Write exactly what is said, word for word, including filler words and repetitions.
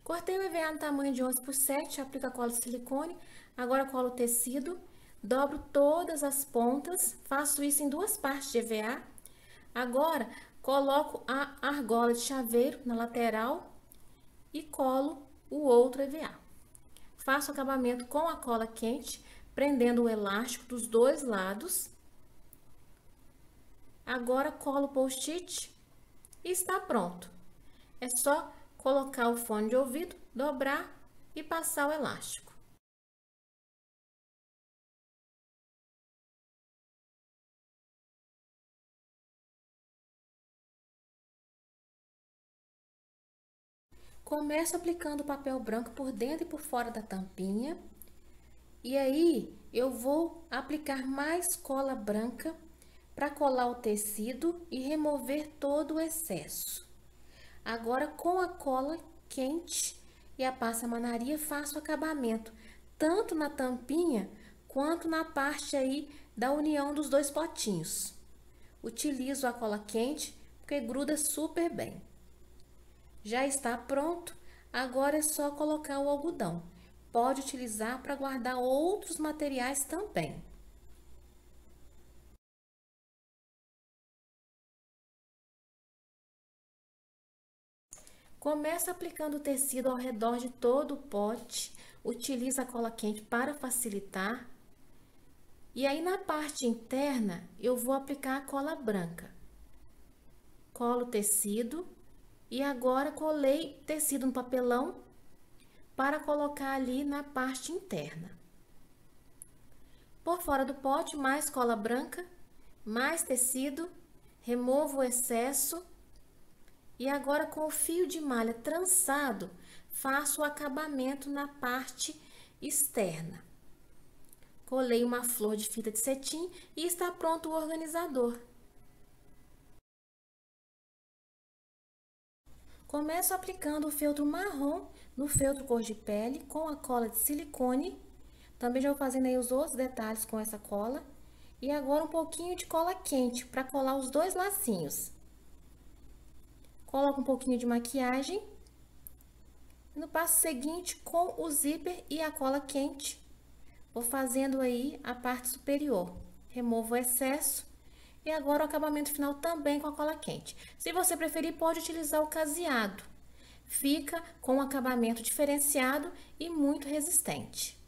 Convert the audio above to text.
Cortei o E V A no tamanho de onze por sete, aplico a cola de silicone, agora colo o tecido, dobro todas as pontas, faço isso em duas partes de E V A. Agora, coloco a argola de chaveiro na lateral e colo o outro E V A. Faço o acabamento com a cola quente, prendendo o elástico dos dois lados. Agora, colo o post-it e está pronto. É só colocar o fone de ouvido, dobrar e passar o elástico. Começo aplicando o papel branco por dentro e por fora da tampinha. E aí, eu vou aplicar mais cola branca para colar o tecido e remover todo o excesso. Agora, com a cola quente e a passa-manaria, faço o acabamento, tanto na tampinha quanto na parte aí da união dos dois potinhos. Utilizo a cola quente porque gruda super bem. Já está pronto, agora é só colocar o algodão. Pode utilizar para guardar outros materiais também. Começa aplicando o tecido ao redor de todo o pote, utiliza a cola quente para facilitar. E aí na parte interna eu vou aplicar a cola branca. Colo o tecido e agora colei tecido no papelão para colocar ali na parte interna. Por fora do pote, mais cola branca, mais tecido, removo o excesso. E agora, com o fio de malha trançado, faço o acabamento na parte externa. Colei uma flor de fita de cetim e está pronto o organizador. Começo aplicando o feltro marrom no feltro cor de pele com a cola de silicone. Também já vou fazendo aí os outros detalhes com essa cola. E agora um pouquinho de cola quente para colar os dois lacinhos. Coloco um pouquinho de maquiagem. No passo seguinte, com o zíper e a cola quente, vou fazendo aí a parte superior. Removo o excesso e agora o acabamento final também com a cola quente. Se você preferir, pode utilizar o caseado. Fica com um acabamento diferenciado e muito resistente.